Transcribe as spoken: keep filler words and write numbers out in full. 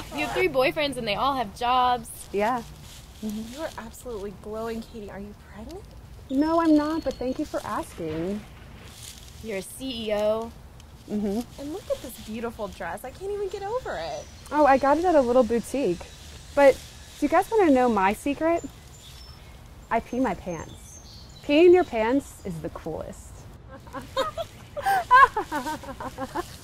You have three boyfriends and they all have jobs. Yeah. Mm-hmm. You are absolutely glowing, Katie. Are you pregnant? No, I'm not, but thank you for asking. You're a C E O. Mm-hmm. And look at this beautiful dress. I can't even get over it. Oh, I got it at a little boutique. But do you guys want to know my secret? I pee my pants. Peeing your pants is the coolest.